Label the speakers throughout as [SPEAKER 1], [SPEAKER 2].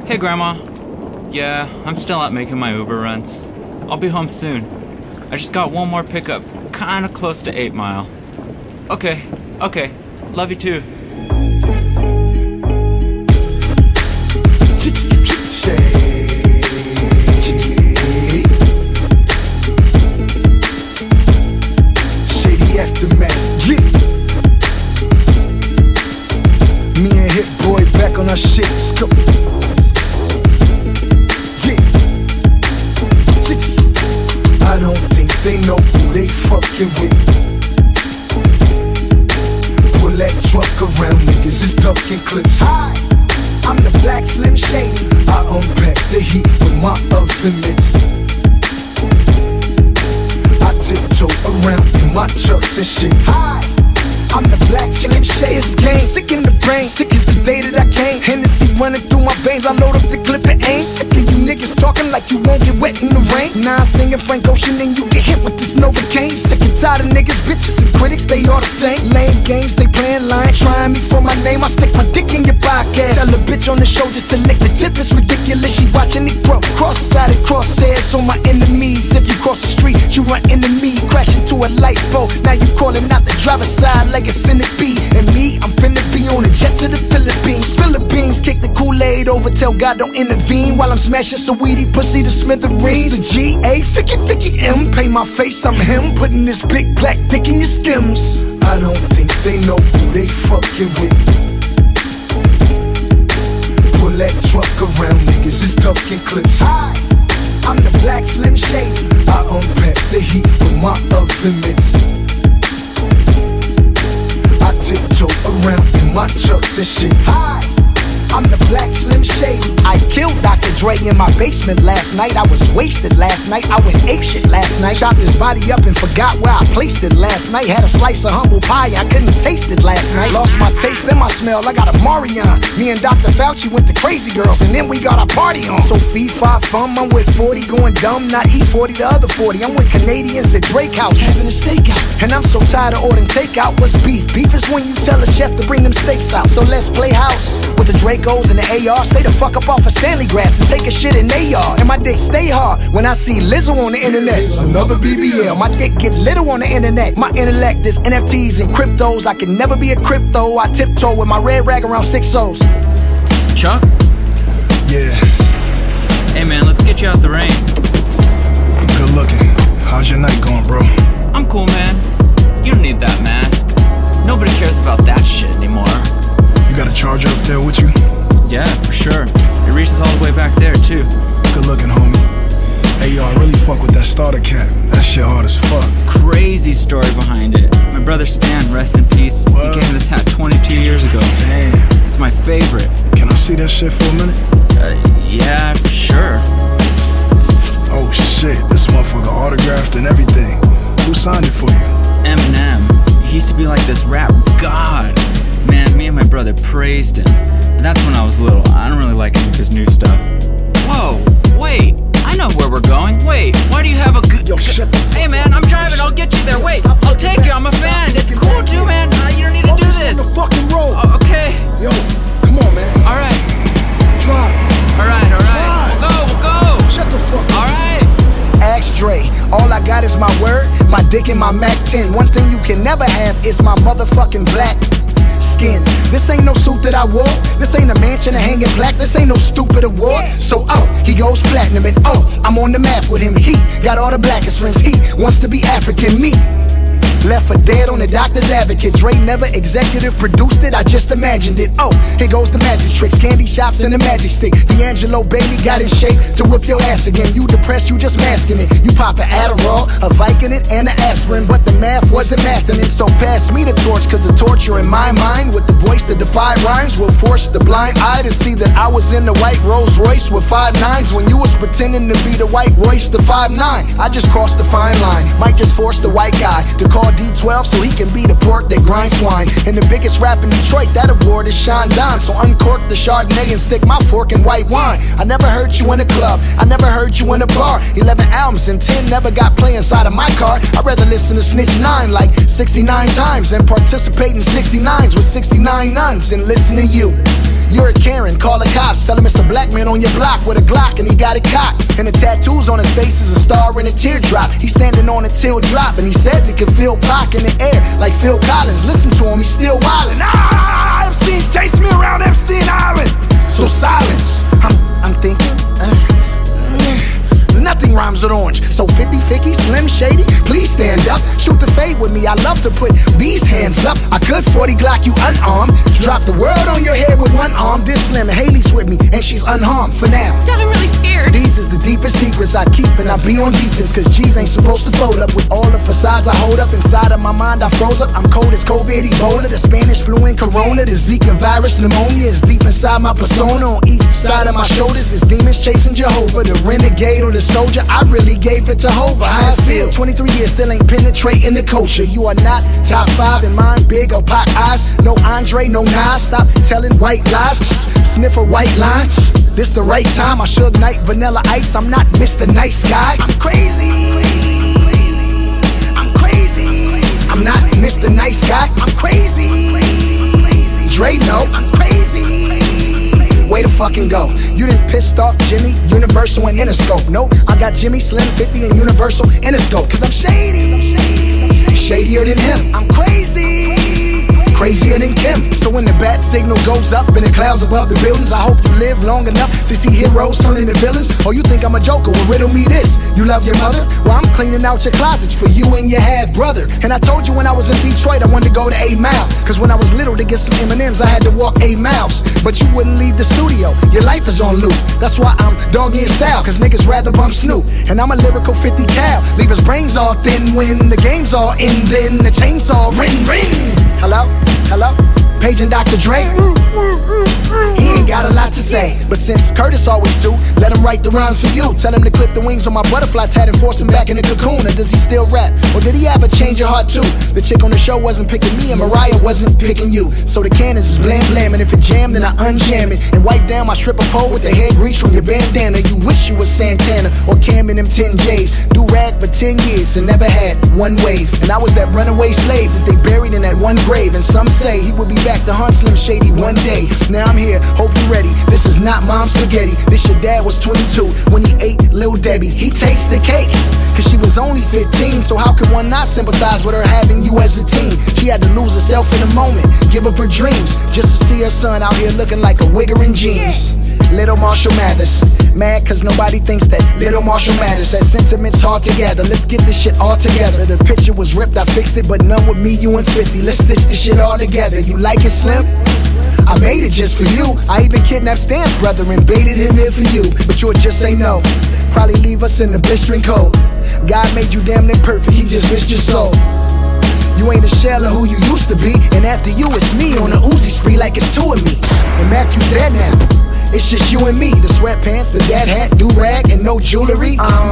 [SPEAKER 1] Hey Grandma. Yeah, I'm still out making my Uber runs. I'll be home soon. I just got one more pickup, kinda close to 8 Mile. Okay, love you too.
[SPEAKER 2] Shady Aftermath, yeah. Me and Hit Boy back on our shit, let's go. Yeah. I don't think they know who they fucking with. Pull that truck around, niggas is duckin clips. Hi, I'm the Black Slim Shady. I unpack the heat with my oven mitts. I tiptoe around in my trucks and shit. Hi, I'm the Black Slim Shady. It's game, sick in the brain, sick as the day that I came. Hennessy running through my veins, I load up the clip and aim. Sick of you niggas talking like you won't get wet in the rain. Now I'm singing Frank Ocean and you get hit with this Novocaine. Sick and tired of niggas, bitches and critics, they all the same. Lame games, they playing line, trying me for my name. I stick my dick in your podcast. Tell a bitch on the show just to lick the tip, it's ridiculous. She watching it grow, cross-sided crosshairs on my enemies. If you cross the street, you run into me, crash into a light pole. Now you calling out the driver's side like it's in the B. And me, I'm finna be on a jet to the Philippines. Philippines, kick the Kool-Aid over, tell God don't intervene. While I'm smashing some weedy pussy to smithereens. The G-A, Ficky M, pay my face, I'm him. Putting this big black dick in your stems. I don't think they know who they fucking with. Pull that truck around, niggas is duckin clips. Hi, I'm the Black Slim Shady. I unpack the heat with my oven mitts. I tiptoe around in my trucks and shit. Hi, I'm the Black Slim Shady. I killed Dr. Dre in my basement last night. I was wasted last night. I went apeshit last night. Chopped his body up and forgot where I placed it last night. Had a slice of humble pie, I couldn't taste it last night. Lost my taste and my smell, I got a Marion. Me and Dr. Fauci went to Crazy Girls and then we got our party on. So fee, fi, fum, I'm with 40 going dumb. Not E40, the other 40. I'm with Canadians at Drake House having a stakeout. And I'm so tired of ordering takeout. What's beef? Beef is when you tell a chef to bring them steaks out. So let's play house with the Dracos and the AR. Stay the fuck up off of Stanley grass and take a shit in AR. And my dick stay hard when I see Lizzo on the internet. Another BBL, my dick get little on the internet. My intellect is NFTs and cryptos. I can never be a crypto. I tiptoe with my red rag around 6 O's.
[SPEAKER 1] Chuck?
[SPEAKER 2] Yeah.
[SPEAKER 1] Hey man, let's get you out the rain.
[SPEAKER 2] Good looking. How's your night going, bro?
[SPEAKER 1] I'm cool, man. You don't need that mask. Nobody cares about that shit anymore.
[SPEAKER 2] You got a charger up there with you?
[SPEAKER 1] Yeah, for sure. It reaches all the way back there, too.
[SPEAKER 2] Good looking, homie. Hey, yo, I really fuck with that starter cap. That shit hard as fuck.
[SPEAKER 1] Crazy story behind it. My brother Stan, rest in peace,
[SPEAKER 2] What?
[SPEAKER 1] he gave me this hat 22 years ago.
[SPEAKER 2] Damn.
[SPEAKER 1] It's my favorite.
[SPEAKER 2] Can I see that shit for a minute?
[SPEAKER 1] Yeah, sure.
[SPEAKER 2] Oh, shit. This motherfucker autographed and everything. Who signed it for you?
[SPEAKER 1] Eminem. He used to be like this rap god. Man, me and my brother praised him. But that's when I was little. I don't really like any of his new stuff. Whoa, wait. I know where we're going. Wait, why do you have a
[SPEAKER 2] Yo, shut the fuck
[SPEAKER 1] Hey man, I'm driving, I'll get you there. Wait, I'll take you, I'm a fan. It's cool too, man. You don't need to do this.
[SPEAKER 2] on the fucking road.
[SPEAKER 1] Oh, okay.
[SPEAKER 2] Yo, come on, man.
[SPEAKER 1] Alright.
[SPEAKER 2] Drive.
[SPEAKER 1] Alright.
[SPEAKER 2] Drive.
[SPEAKER 1] Go.
[SPEAKER 2] Shut the fuck up.
[SPEAKER 1] Alright.
[SPEAKER 2] Ask Dre, all I got is my word, my dick and my Mac 10. One thing you can never have is my motherfucking black skin. This ain't no suit that I wore. This ain't a mansion to hang in black. This ain't no stupid award. So he goes platinum and I'm on the map with him. He got all the blackest friends. He wants to be African. Me left for dead on the doctor's advocate. Dre never executive produced it, I just imagined it. Here goes the magic tricks, candy shops and the magic stick. D'Angelo baby got in shape to whip your ass again. You depressed, you just masking it. You pop an Adderall, a Vicodin, and an aspirin, but the math wasn't mathing it. So pass me the torch, cause the torture in my mind with the voice that defied rhymes will force the blind eye to see that I was in the white Rolls Royce with 5 9s when you was pretending to be the white Royce the 5'9". I just crossed the fine line, might just force the white guy to call D12 so he can be the pork that grinds swine. And the biggest rap in Detroit, that award is Sean Dime. So uncork the Chardonnay and stick my fork in white wine. I never heard you in a club, I never heard you in a bar. 11 albums and 10 never got play inside of my car. I'd rather listen to Snitch 9 like 69 times than participate in 69s with 69 nuns than listen to you. You're a Karen, call the cops, tell him it's a black man on your block with a Glock and he got it cocked. And the tattoos on his face is a star and a teardrop. He's standing on a teardrop and he says he can feel Pac in the air like Phil Collins. Listen to him, he's still wildin'. Epstein's chasing me around Epstein Island. So silence, I'm thinking, nothing rhymes with orange. So 50, 50, Slim, Shady, please stand up. Shoot the fade with me, I love to put these hands up. I could 40 Glock you unarmed. Drop the world on your head with one arm. This Slim, Haley's with me, and she's unharmed for now.
[SPEAKER 3] Dad, I'm really scared.
[SPEAKER 2] These is the deepest secrets I keep, and I be on defense, cause G's ain't supposed to fold up. With all the facades I hold up, inside of my mind I froze up. I'm cold as COVID, Ebola, the Spanish flu and Corona, the Zika virus, pneumonia is deep inside my persona. On each side of my shoulders is demons chasing Jehovah, the renegade or the soldier. I really gave it to Hova. How I feel, 23 years still ain't penetrating the culture. You are not top 5 in mine, big or pop eyes. No Andre, no Nas, stop telling white lies. Sniff a white line, this the right time. I Suge Knight, Vanilla Ice, I'm not Mr. Nice Guy. I'm crazy, I'm crazy. I'm not Mr. Nice Guy, I'm crazy. Dre, no, I'm crazy. Way to fucking go. You done pissed off Jimmy, Universal and Interscope. Nope, I got Jimmy, Slim, 50 and Universal, Interscope. Cause I'm shady, shadier than him. I'm crazy, crazier than Kim. So when the bat signal goes up in the clouds above the buildings, I hope you live long enough to see heroes turn into villains. Or you think I'm a joker? Well, riddle me this. You love your mother? Well, I'm cleaning out your closets for you and your half brother. And I told you when I was in Detroit I wanted to go to 8 Mile. Cause when I was little to get some M&Ms I had to walk 8 miles. But you wouldn't leave the studio, your life is on loop. That's why I'm doggy in style, cause niggas rather bump Snoop. And I'm a lyrical 50 cal, leave his brains all thin when the game's all in. Then the chainsaw ring, ring. Hello? Hello? Paging Dr. Dre. He ain't got a lot to say, but since Curtis always do, let him write the rhymes for you. Tell him to clip the wings on my butterfly tat and force him back in the cocoon. Or does he still rap? Or did he ever change your heart too? The chick on the show wasn't picking me and Mariah wasn't picking you. So the cannons is blam blam, and if it jammed then I unjam it and wipe down my stripper pole with the hair grease from your bandana. You wish you was Santana or Cam in them 10 J's. Do rag for 10 years and never had one wave. And I was that runaway slave that they buried in that one grave. And some say he would be back to hunt Slim Shady one day. Now I'm here, hope you're ready. This is not mom's spaghetti. This your dad was 22 when he ate Lil Debbie. He takes the cake, cause she was only 15. So how could one not sympathize with her having you as a teen? She had to lose herself in a moment, give up her dreams, just to see her son out here looking like a wigger in jeans. Little Marshall Mathers, mad cause nobody thinks that Little Marshall matters. That sentiment's hard to gather, let's get this shit all together. The picture was ripped, I fixed it, but none with me, you and 50. Let's stitch this shit all together. You like it, Slim? I made it just for you. I even kidnapped Stan's brother and baited him here for you. But you'll just say no, probably leave us in the blistering cold. God made you damn near perfect, he just missed your soul. You ain't a shell of who you used to be, and after you it's me on the Uzi spree like it's 2 of me. And Matthew's dead now, it's just you and me. The sweatpants, the dad hat, do-rag, and no jewelry.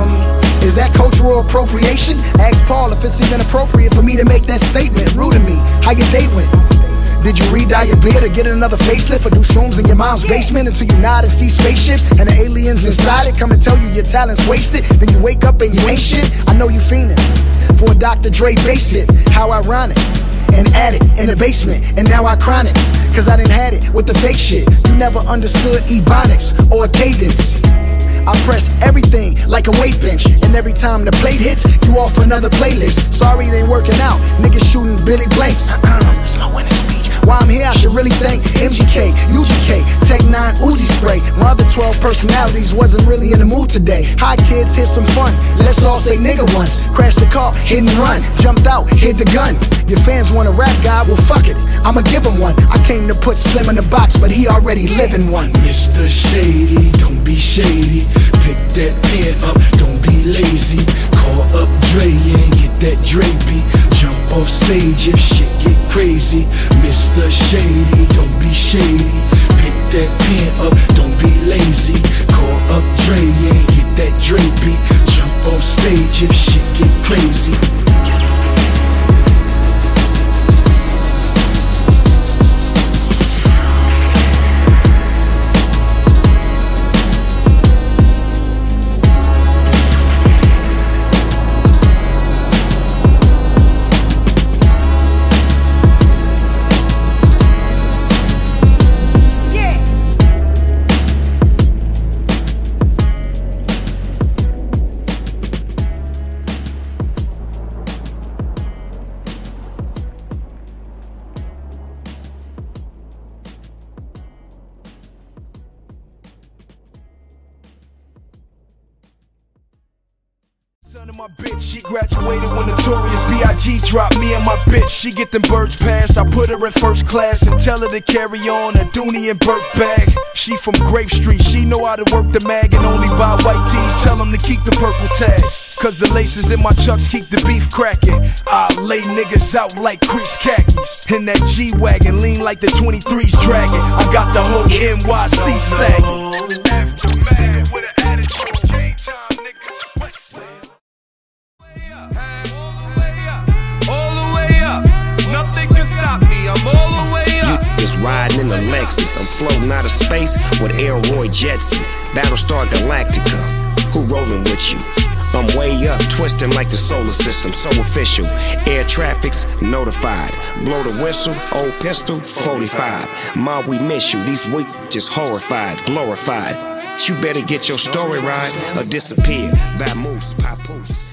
[SPEAKER 2] Is that cultural appropriation? Ask Paul if it's even appropriate for me to make that statement. Rude to me, how your date went? Did you re-dye your beard or get another facelift or do shrooms in your mom's basement until you nod and see spaceships and the aliens inside it come and tell you your talent's wasted? Then you wake up and you ain't shit? I know you fiending for a Dr. Dre bass hit. How ironic. And add it in the basement, and now I chronic, cause I didn't had it with the fake shit. You never understood ebonics or cadence. I press everything like a weight bench, and every time the plate hits, you off another playlist. Sorry it ain't working out, niggas shooting Billy Blanks. It's my winning speech. While I'm here, I should really thank MGK, UGK, Tech 9, Uzi Spray. My other 12 personalities wasn't really in the mood today. Hi kids, here's some fun. Let's all say nigga once. Crashed the car, hit and run. Jumped out, hid the gun. Your fans want a rap guy, well fuck it, I'ma give him one. I came to put Slim in the box, but he already living one.
[SPEAKER 4] Mr. Shady, don't be shady. Pick that pen up, don't be lazy. Call up Dre and get that Dre beat. Jump off stage if shit get crazy. Mr. Shady, don't be shady. Pick that pen up, don't be lazy. Call up Dre and get that Dre beat. Jump off stage if shit get crazy.
[SPEAKER 2] Son of my bitch, she graduated when Notorious B.I.G. dropped me and my bitch. She get them birds passed, I put her in first class and tell her to carry on a Dooney and Burke bag. She from Grape Street, she know how to work the mag and only buy white tees. Tell them to keep the purple tag, cause the laces in my chucks keep the beef cracking. I lay niggas out like crease khakis. In that G-Wagon, lean like the 23's dragging. I got the whole NYC sagging. Aftermath with an attitude, game time, nigga.
[SPEAKER 3] Just riding in the Lexus, I'm floating out of space with Elroy Jetson, Battlestar Galactica, who rolling with you? I'm way up, twisting like the solar system, so official. Air traffic's notified. Blow the whistle, old pistol, 45. Ma, we miss you, these weak just horrified, glorified. You better get your story right or disappear. Vamoose, papoose.